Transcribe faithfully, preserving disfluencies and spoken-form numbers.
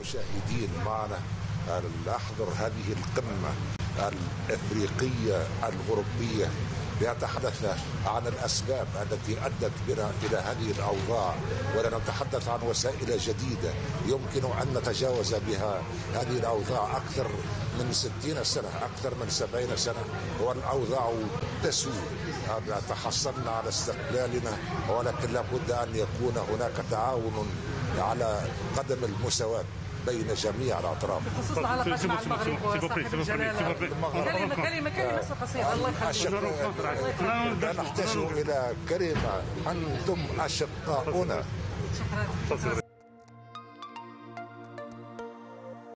المشاهدين معنا نحضر هذه القمة الأفريقية الأوروبية لنتحدث عن الأسباب التي أدت بنا إلى هذه الأوضاع، ولنتحدث عن وسائل جديدة يمكن أن نتجاوز بها هذه الأوضاع. أكثر من ستين سنة، أكثر من سبعين سنة والأوضاع تسوء. تحصلنا على استقلالنا، ولكن لابد أن يكون هناك تعاون على قدم المساواة بين جميع الأطراف. بخصوص العلاقات مع المغرب وصاحب الجلالة، كلمة كلمة كلمة بس قصيرة. الله يخليك. لا نحتاج إلى كلمة، أنتم أشقاؤنا. شكرا.